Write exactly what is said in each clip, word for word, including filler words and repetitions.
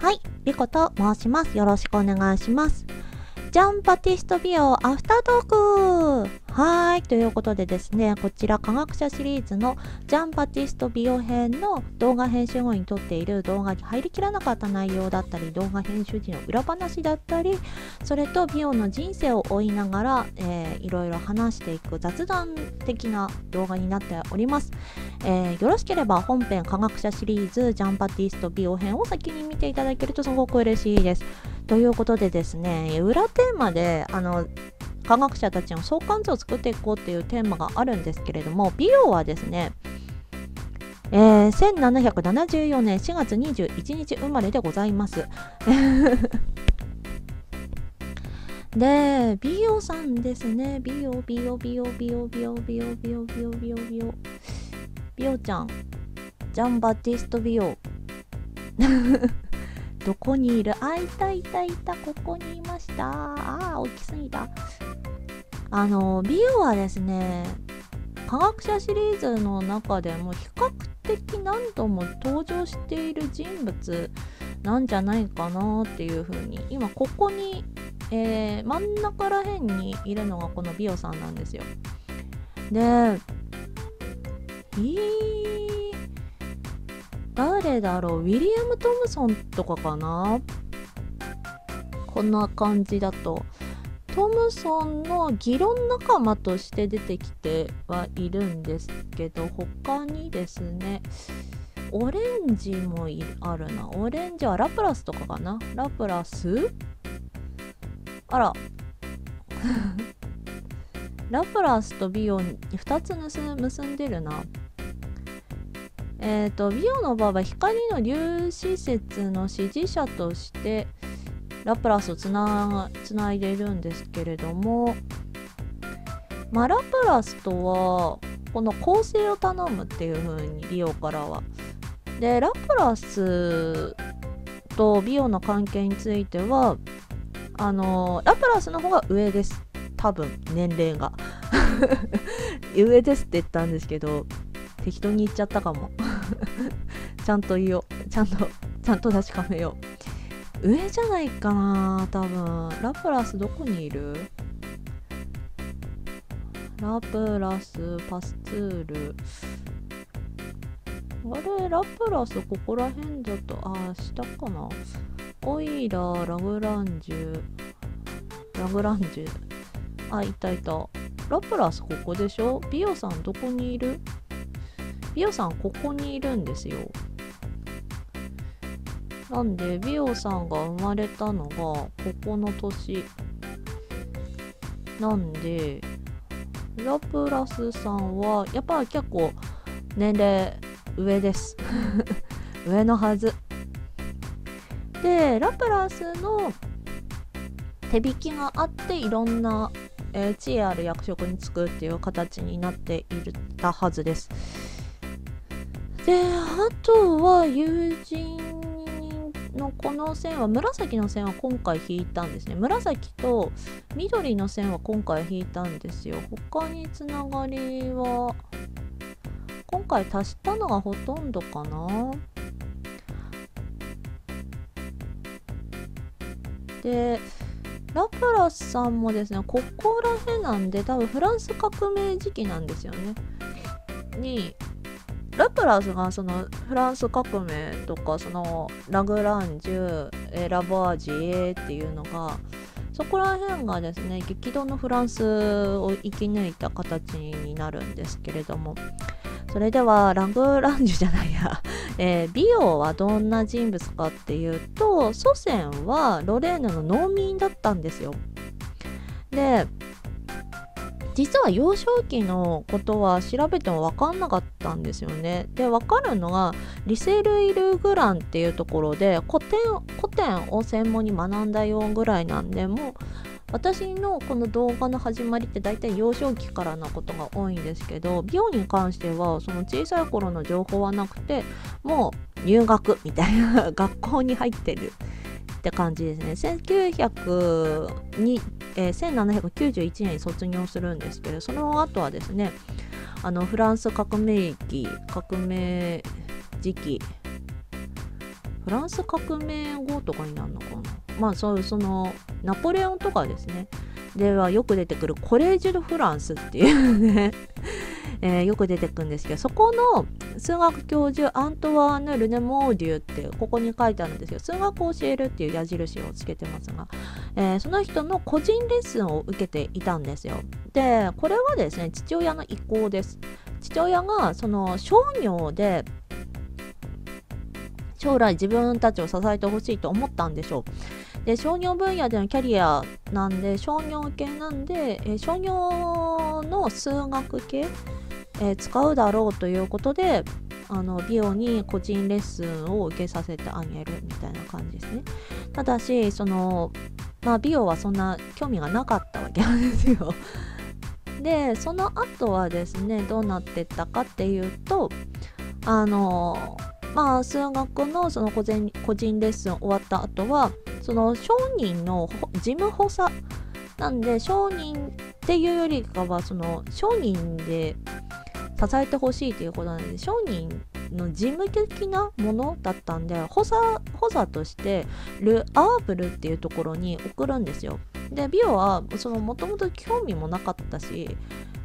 はい、リコと申します。よろしくお願いします。ジャンバティスト美容アフタートーク。はい、ということでですね、こちら科学者シリーズのジャンバティスト美容編の動画編集後に撮っている動画に入りきらなかった内容だったり、動画編集時の裏話だったり、それと美容の人生を追いながら、えー、いろいろ話していく雑談的な動画になっております。えー、よろしければ本編科学者シリーズジャンバティスト美容編を先に見ていただけるとすごく嬉しいです。ということでですね、裏テーマであの科学者たちの相関図を作っていこうっていうテーマがあるんですけれども、美容はですね、えー、せんななひゃくななじゅうよねんしがつにじゅういちにち生まれでございます。で、美容さんですね。美容、美容、美容、美容、美容、美容、美容、美容、美容、美容、美容ちゃん、ジャンバティスト美容。どこにいる？あ、いたいたいた、ここにいました。あー、大きすぎた。あの、美容はですね、科学者シリーズの中でも比較的何度も登場している人物なんじゃないかなっていう風に、今ここに、えー、真ん中ら辺にいるのがこの美容さんなんですよ。で、いー誰だろう、ウィリアム・トムソンとかかな。こんな感じだとトムソンの議論仲間として出てきてはいるんですけど、他にですね、オレンジもいあるな。オレンジはラプラスとかかな。ラプラスあらラプラスと美容にふたつ結んでるな。えーと、美容の場合は光の粒子説の支持者としてラプラスをつな、つないでいるんですけれども、まあ、ラプラスとはこの構成を頼むっていう風に美容からは。で、ラプラスと美容の関係については、あのラプラスの方が上です。多分年齢が上ですって言ったんですけど、適当に言っちゃったかもちゃんと言おう、ちゃんとちゃんと確かめよう。上じゃないかな、多分。ラプラスどこにいる？ラプラスパスツール、あれ、ラプラスここら辺だと、あー下かな。オイラー、ラグランジュラグランジュあ、いたいた。ラプラスここでしょ。美容さんどこにいる？美容さんここにいるんですよ。なんで美容さんが生まれたのがここの年なんで、ラプラスさんはやっぱり結構年齢上です上のはずで、ラプラスの手引きがあっていろんな、えー、地位ある役職に就くっていう形になっていたはずです。で、あとは友人のこの線は、紫の線は今回引いたんですね。紫と緑の線は今回引いたんですよ。他につながりは今回足したのがほとんどかな。で、ラプラスさんもですね、ここら辺なんで多分フランス革命時期なんですよね。にラプラスがそのフランス革命とか、そのラグランジュ、えラボアジエっていうのが、そこら辺がですね、激動のフランスを生き抜いた形になるんですけれども、それではラグランジュじゃないや、えー、美容はどんな人物かっていうと、祖先はロレーヌの農民だったんですよ。で、実は幼少期のことは調べても分かんなかったんですよね。で、分かるのがリセルイ・ルーグランっていうところで古典古典を専門に学んだよぐらいなんで、もう私のこの動画の始まりって大体幼少期からのことが多いんですけど、美容に関してはその小さい頃の情報はなくて、もう入学みたいな学校に入ってるって感じですね。せんきゅうひゃくに、えー、せんななひゃくきゅうじゅういちねんに卒業するんですけど、その後はですね、あのフランス革命期革命時期フランス革命後とかになるのかな。まあそういうそのナポレオンとかですねではよく出てくるコレージュ・ド・フランスっていうねえー、よく出てくるんですけど、そこの数学教授アントワーヌ・ルネ・モーデュってここに書いてあるんですけど、数学を教えるっていう矢印をつけてますが、えー、その人の個人レッスンを受けていたんですよ。でこれはですね父親の意向です。父親がその商業で将来自分たちを支えてほしいと思ったんでしょう。で商業分野でのキャリアなんで商業系なんで、えー、商業の数学系、えー、使うだろうということであの美容に個人レッスンを受けさせてあげるみたいな感じですね。ただしその、まあ、美容はそんな興味がなかったわけなんですよ。でその後はですねどうなってったかっていうとあのまあ数学のその個人、個人レッスン終わった後はその商人の事務補佐なんで、商人っていうよりかはその商人で支えてほしいということなんで、商人の事務的なものだったんで補佐補佐としてル・アーブルっていうところに送るんですよ。で美容はそのもともと興味もなかったし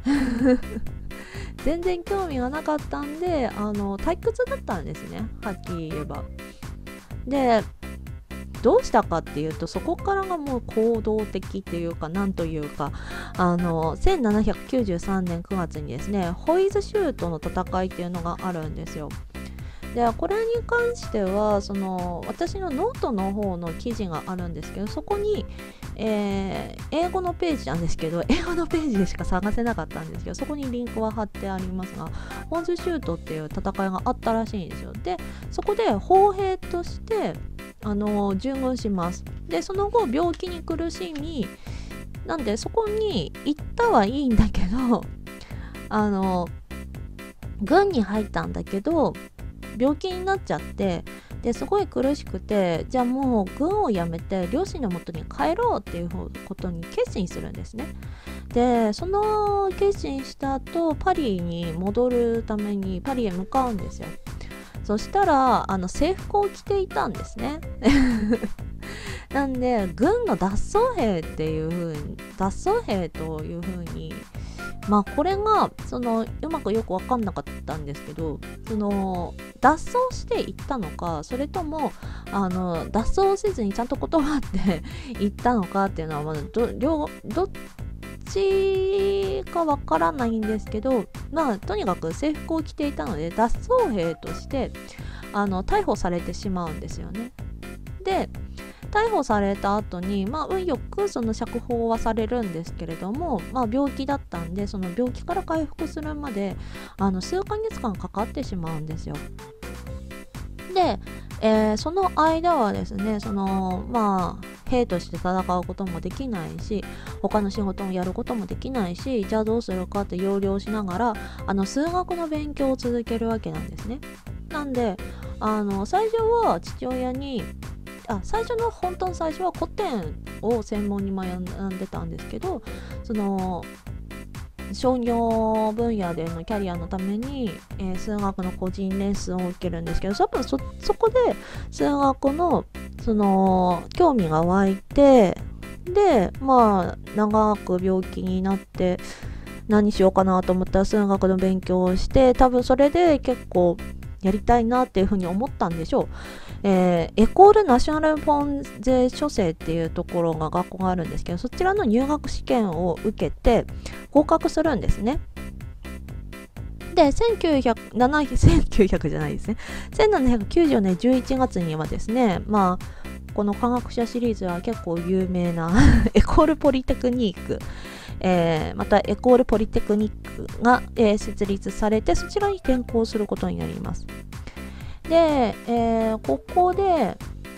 全然興味がなかったんであの退屈だったんですね、はっきり言えば。でどうしたかっていうとそこからがもう行動的っていうかなんというかあのせんななひゃくきゅうじゅうさんねんくがつにですねホイズシュートの戦いっていうのがあるんですよ。でこれに関してはその私のノートの方の記事があるんですけど、そこに、えー、英語のページなんですけど英語のページでしか探せなかったんですけど、そこにリンクは貼ってありますがホイズシュートっていう戦いがあったらしいんですよ。でそこで砲兵としてあの従軍します。でその後病気に苦しみなんでそこに行ったはいいんだけどあの軍に入ったんだけど病気になっちゃってですごい苦しくて、じゃあもう軍を辞めて両親の元に帰ろうっていうことに決心するんですね。でその決心した後パリに戻るためにパリへ向かうんですよ。そしたらあの制服を着ていたんですねなんで軍の脱走兵っていう風に脱走兵という風にまあこれがそのうまくよく分かんなかったんですけど、その脱走していったのかそれともあの脱走せずにちゃんと断っていったのかっていうのはまだ ど, 両どっちか分からないんですけど、まあとにかく制服を着ていたので脱走兵としてあの逮捕されてしまうんですよね。で逮捕された後に、まあ、運よくその釈放はされるんですけれども、まあ、病気だったんでその病気から回復するまであの数ヶ月間かかってしまうんですよ。で、えー、その間はですねそのまあ兵として戦うこともできないし他の仕事もやることもできないし、じゃあどうするかって要領しながらあの数学の勉強を続けるわけなんですね。なんであの最初は父親にあ最初の本当の最初は古典を専門に学んでたんですけど、その商業分野でのキャリアのために、えー、数学の個人レッスンを受けるんですけど、多分 そ, そこで数学のその興味が湧いて、でまあ長く病気になって何しようかなと思ったら数学の勉強をして、多分それで結構やりたいなっていうふうに思ったんでしょう。えー、エコールナショナルポンゼ諸生っていうところが学校があるんですけど、そちらの入学試験を受けて合格するんですね。でせんきゅうひゃくななじゃないですねせんななひゃくきゅうじゅうよねんじゅういちがつにはですね、まあこの科学者シリーズは結構有名なエコールポリテクニック、えー、またエコールポリテクニックが、えー、設立されて、そちらに転校することになります。で、えー、ここで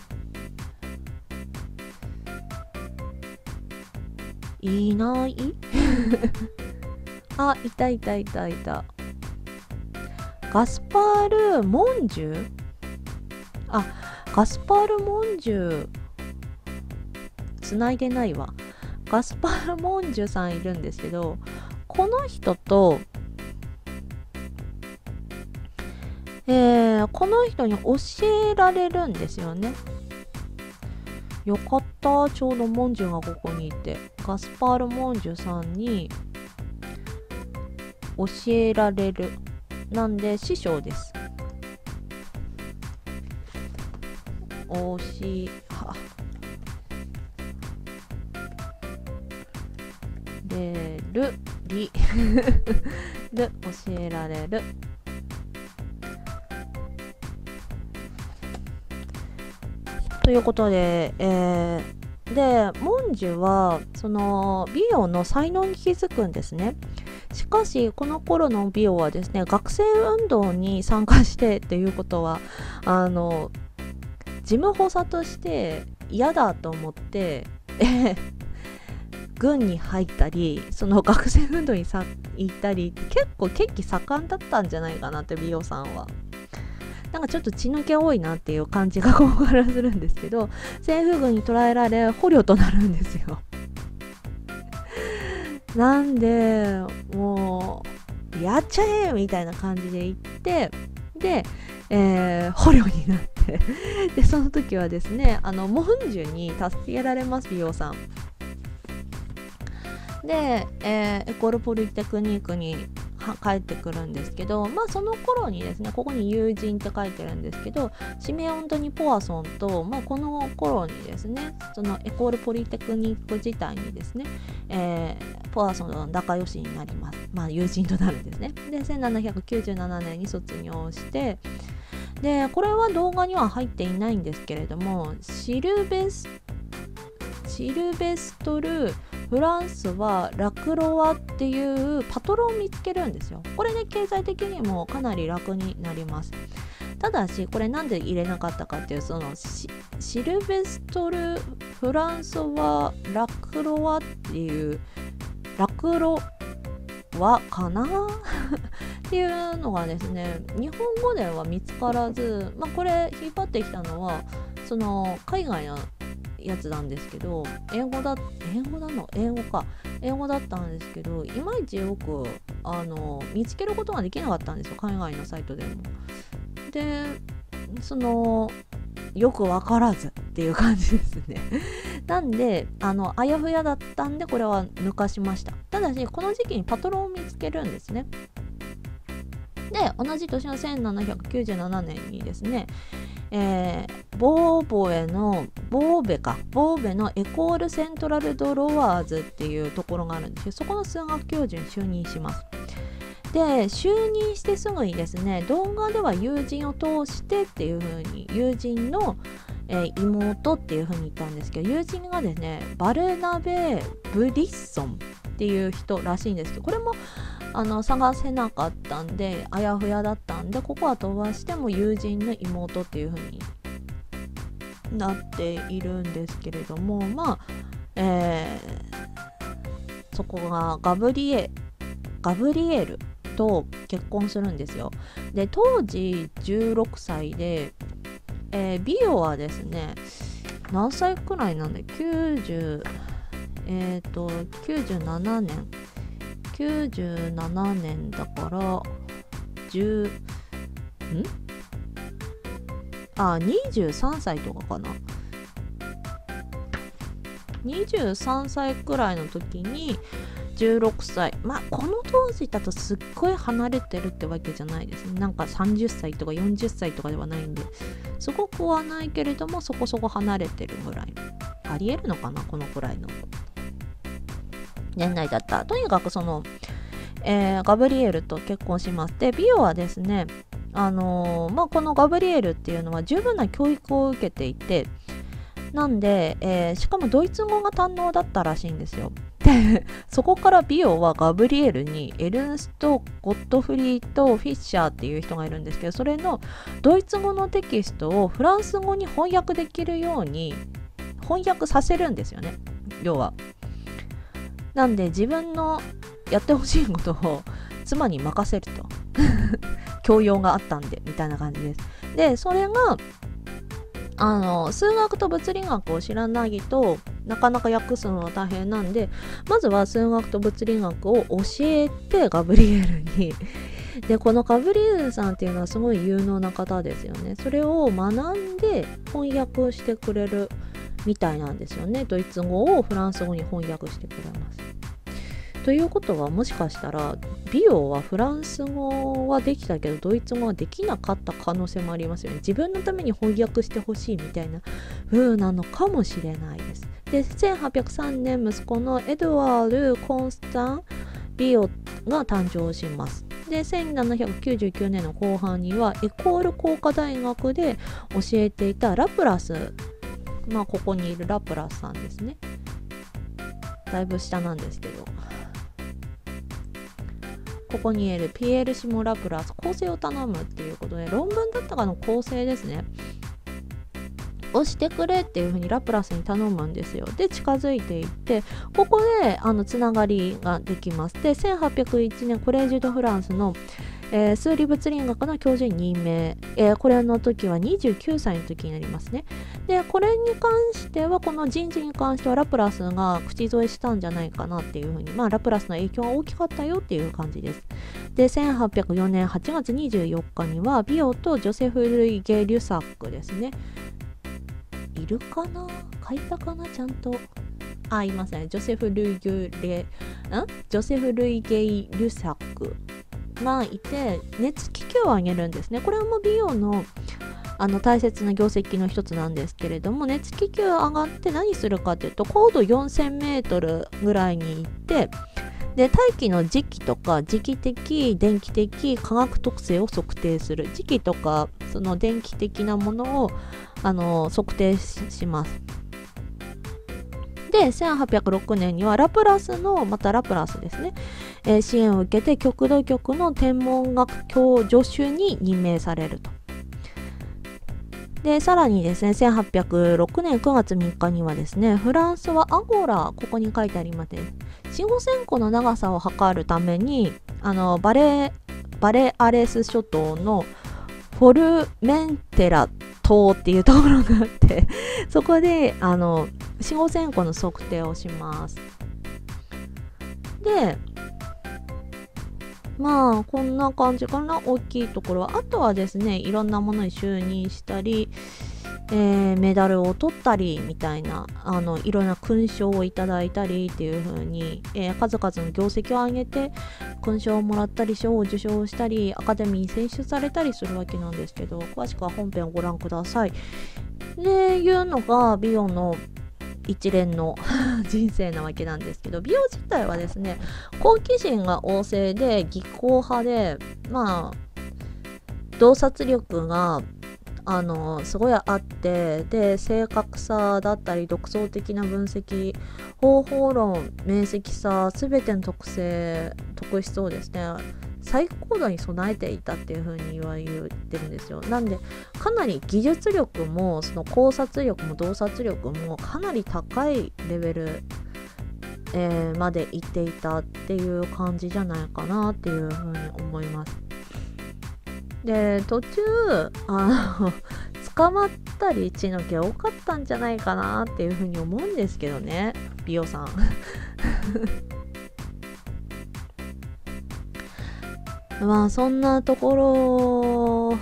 いないあ、いたいたいたいたガスパール・モンジュあ、ガスパール・モンジュつないでないわ。ガスパール・モンジュさんいるんですけど、この人とえー、この人に教えられるんですよね。よかった、ちょうどモンジュがここにいて、ガスパール・モンジュさんに教えられる。なんで師匠です。おしはれるりる教えられる。ということで、えー、でモンジュはその美容の才能に気づくんですね。しかしこの頃の美容はですね、学生運動に参加してっていうことはあの事務補佐として嫌だと思って軍に入ったり、その学生運動にさ行ったり、結構血気盛んだったんじゃないかなって、美容さんは。なんかちょっと血抜け多いなっていう感じがここからするんですけど、政府軍に捕らえられ捕虜となるんですよ。なんでもうやっちゃえみたいな感じで言って、で、えー、捕虜になってでその時はですね、あのモンジュに助けられます、美容さんで、えー、エコールポリテクニックに帰ってくるんですけど、まあその頃にですね、ここに友人って書いてるんですけど、シメオントニ・ポワソンと、まあ、この頃にですね、そのエコールポリテクニック自体にですね、えー、ポワソンと仲良しになります。まあ友人となるんですね。でせんななひゃくきゅうじゅうななねんに卒業して、でこれは動画には入っていないんですけれども、シルベスシルベストル・フランスはラクロワっていうパトロンを見つけるんですよ。これね、経済的にもかなり楽になります。ただしこれなんで入れなかったかっていう、その シ, シルベストル・フランスはラクロワっていうラクロワかなっていうのがですね、日本語では見つからず、まあ、これ引っ張ってきたのはその海外のやつなんですけど、英語だ英語なの英語か英語だったんですけど、いまいちよくあの見つけることができなかったんですよ、海外のサイトでも。でそのよくわからずっていう感じですねなんであのあやふやだったんで、これは抜かしました。ただしこの時期にパトロンを見つけるんですね。で同じ年のせんななひゃくきゅうじゅうななねんにですね、えー、ボーボエのボーベかボーベのエコールセントラルドロワーズっていうところがあるんですけど、そこの数学教授に就任します。で就任してすぐにですね、動画では友人を通してっていう風に、友人の、えー、妹っていう風に言ったんですけど、友人がですねバルナベ・ブリッソンっていう人らしいんですけど、これもあの探せなかったんであやふやだったんで、ここは飛ばしても友人の妹っていう風になっているんですけれども、まあ、えー、そこがガブリエガブリエルと結婚するんですよ。で当時じゅうろくさいで、えー、ビオはですね何歳くらいなんだ、きゅうじゅうえっ、ー、ときゅうじゅうななねんきゅうじゅうななねんだからじゅうんあにじゅうさんさいとかかな、にじゅうさんさいくらいの時にじゅうろくさい、まあこの当時だとすっごい離れてるってわけじゃないですね。なんかさんじゅっさいとかよんじゅっさいとかではないんで、すごくはないけれどもそこそこ離れてるぐらい、ありえるのかな、このくらいの年代だった。とにかくその、えー、ガブリエルと結婚します。でビオはですね、あのーまあ、このガブリエルっていうのは十分な教育を受けていて、なんで、えー、しかもドイツ語が堪能だったらしいんですよ。でそこからビオはガブリエルにエルンスト・ゴットフリート・フィッシャーっていう人がいるんですけど、それのドイツ語のテキストをフランス語に翻訳できるように翻訳させるんですよね、要は。なんで自分のやってほしいことを妻に任せると教養があったんでみたいな感じです。でそれがあの数学と物理学を知らないとなかなか訳すのは大変なんで、まずは数学と物理学を教えてガブリエルにでこのガブリエルさんっていうのはすごい有能な方ですよね。それを学んで翻訳をしてくれるみたいなんですよね。ドイツ語をフランス語に翻訳してくれます。ということは、もしかしたらビオはフランス語はできたけどドイツ語はできなかった可能性もありますよね。自分のために翻訳してほしいみたいな風なのかもしれないです。でせんはっぴゃくさんねん息子のエドワール・コンスタン・ビオが誕生します。でせんななひゃくきゅうじゅうきゅうねんの後半にはエコール工科大学で教えていたラプラス、まあここにいるラプラスさんですね。だいぶ下なんですけど、ここにいるピエール・シモン・ラプラス構成を頼むっていうことで、論文だったかの構成ですねをしてくれっていう風にラプラスに頼むんですよ。で近づいていって、ここであのつながりができます。でせんはっぴゃくいちねんコレージュ・ド・フランスの、えー、数理物理学の教授に任命、えー、これの時はにじゅうきゅうさいの時になりますね。でこれに関しては、この人事に関してはラプラスが口添えしたんじゃないかなっていう風に、まあラプラスの影響が大きかったよっていう感じです。でせんはっぴゃくよねんはちがつにじゅうよっかにはビオとジョセフ・ルイゲ・リュサックですね、いるかな、書いたかな、ちゃんと、あ、いますね。ジョセフ・ルイゲレんジョセフ・ルイゲイ・リュサックがいて、熱気球を上げるんですね。これはもうビオのあの大切な業績の一つなんですけれども、熱気球上がって何するかというと、高度よんせんメートルぐらいに行って、で大気の磁気とか磁気的電気的化学特性を測定する。磁気とかその電気的なものをあの測定 し, しますでせんはっぴゃくろくねんにはラプラスのまたラプラスですね、えー、支援を受けて極度局の天文学教助手に任命されると。でさらにですね、せんはっぴゃくろくねんくがつみっかにはですね、フランスはアゴラ、ここに書いてありますね、四五線香の長さを測るためにあのバレバレアレス諸島のフォルメンテラ島っていうところがあってそこであの四五線香の測定をします。でまあこんな感じかな、大きいところは。あとはですね、いろんなものに就任したり、えー、メダルを取ったりみたいな、あのいろんな勲章をいただいたりっていう風に、えー、数々の業績を上げて勲章をもらったり賞を受賞したりアカデミーに選出されたりするわけなんですけど、詳しくは本編をご覧ください。でいうのがビオの一連の人生なわけなんですけど、美容自体はですね、好奇心が旺盛で技巧派で、まあ洞察力があのすごいあって、で正確さだったり独創的な分析、方法論、明晰さ、全ての特性特質をですね最高度に備えていたっていう風に言われてるんですよ。なんでかなり技術力もその考察力も洞察力もかなり高いレベル、えー、まで行っていたっていう感じじゃないかなっていう風に思います。で途中あの捕まったり血の気多かったんじゃないかなっていう風に思うんですけどね、ビオさんまあそんなところ、うん、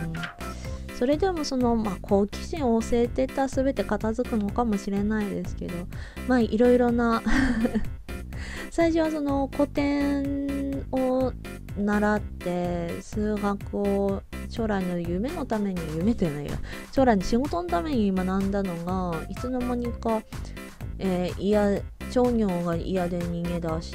それでもその、まあ、好奇心旺盛って言ったら全て片付くのかもしれないですけど、まあいろいろな最初はその古典を習って数学を将来の夢のために、夢というのは将来の仕事のために学んだのが、いつの間にか、えー、いや商業が嫌で逃げ出して、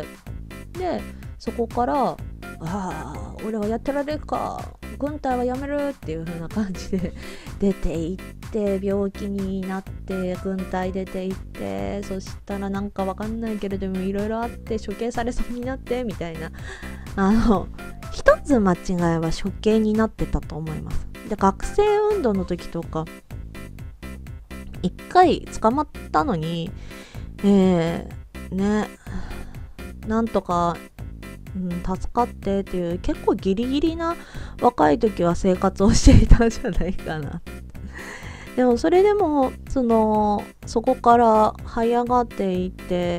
でそこからああ俺はやってられるか、軍隊はやめるっていう風な感じで出て行って病気になって軍隊出て行って、そしたらなんかわかんないけれどもいろいろあって処刑されそうになってみたいな、あの一つ間違いは処刑になってたと思います。で学生運動の時とか一回捕まったのに、えー、ねなんとかうん、助かってっていう、結構ギリギリな若い時は生活をしていたんじゃないかな。 でもそれでもそのそこから這い上がっていって、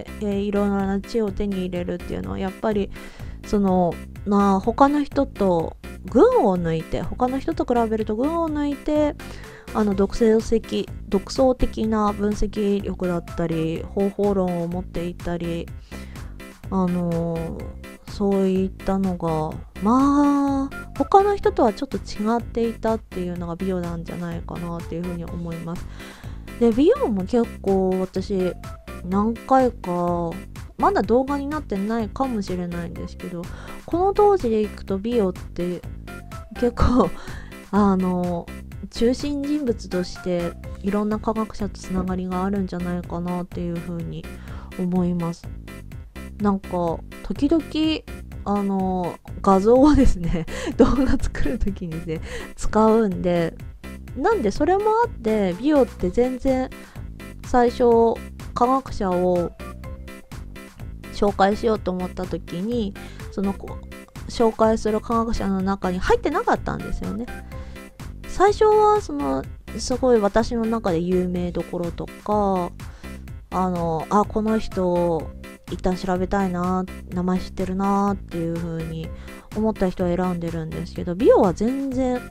えー、いろんな知を手に入れるっていうのはやっぱりそのまあ他の人と群を抜いて他の人と比べると群を抜いてあの独創的独創的な分析力だったり方法論を持っていたりあのー、そういったのがまあ他の人とはちょっと違っていたっていうのが美容なんじゃないかなっていうふうに思います。で美容も結構私何回かまだ動画になってないかもしれないんですけどこの当時でいくと美容って結構あの中心人物としていろんな科学者とつながりがあるんじゃないかなっていうふうに思います。なんか時々あの画像をですね動画作る時にね使うんでなんでそれもあって美容って全然最初科学者を紹介しようと思った時にその紹介する科学者の中に入ってなかったんですよね。最初はそのすごい私の中で有名どころとかあのあこの人一旦調べたいな名前知ってるなっていう風に思った人を選んでるんですけど美容は全然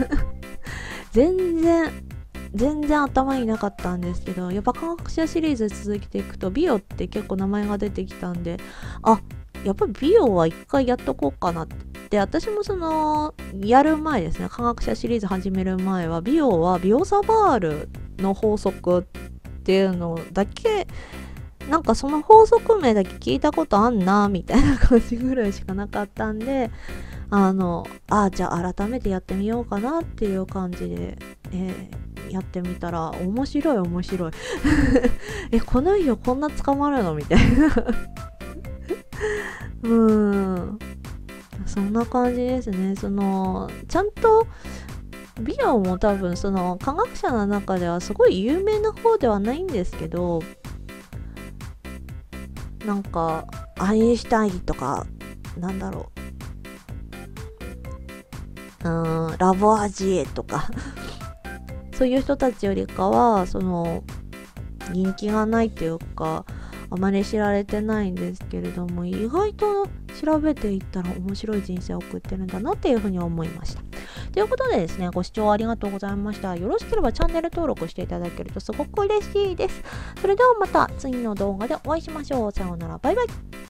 全然全然頭になかったんですけどやっぱ科学者シリーズ続けていくと美容って結構名前が出てきたんであやっぱり美容は一回やっとこうかなって私もそのやる前ですね科学者シリーズ始める前は美容はビオサバールの法則っていうのだけなんかその法則名だけ聞いたことあんなみたいな感じぐらいしかなかったんであのあじゃあ改めてやってみようかなっていう感じで、えー、やってみたら面白い面白いえこの人こんな捕まるのみたいなうーんそんな感じですね。そのちゃんと美容も多分その科学者の中ではすごい有名な方ではないんですけどなんかアインシュタインとかなんだろううーんラボアジエとかそういう人たちよりかはその人気がないっていうかあまり知られてないんですけれども意外と調べていったら面白い人生を送ってるんだなっていうふうに思いました。ということでですねご視聴ありがとうございました。よろしければチャンネル登録していただけるとすごく嬉しいです。それではまた次の動画でお会いしましょう。さようならバイバイ。